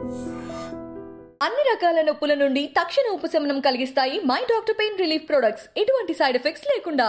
అన్ని రకాల నొప్పుల నుండి తక్షణ ఉపశమనం కలిగిస్తాయి my doctor pain relief products. ఎటువంటి సైడ్ ఎఫెక్ట్స్ లేకుండా.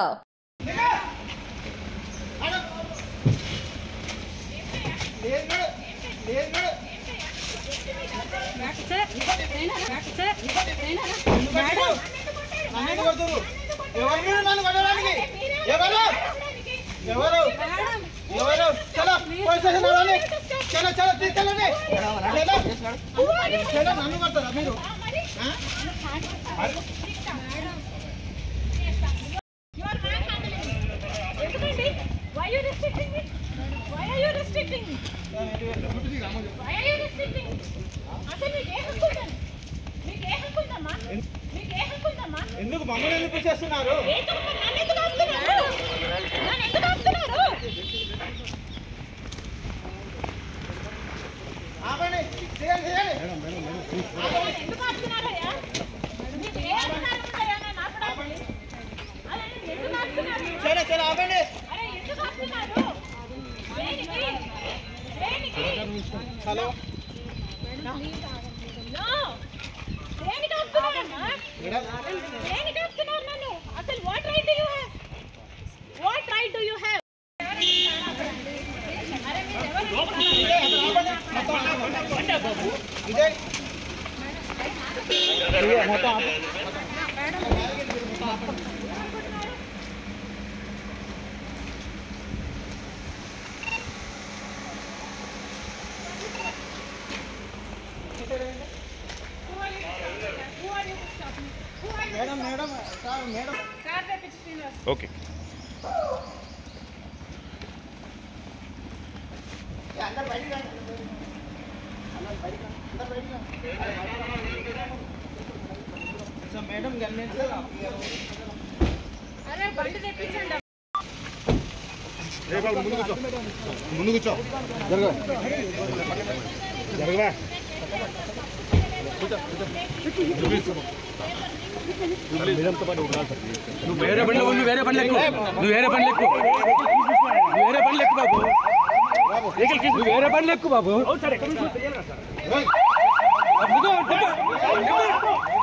ఎందుకు మమ్మల్ని ఎందుకు చేస్తున్నారు? హలో మేడం ఓకే మేడం ముందు కూర్చో జరగవా నువ్వు వేరే బండ్లు వేరే బండ్లు ఎక్కువ నువ్వు వేరే బండ్లు ఎక్కువ వేరే బండ్లు ఎక్కువ బాబు నువ్వు వేరే బండ్లు ఎక్కువ బాబు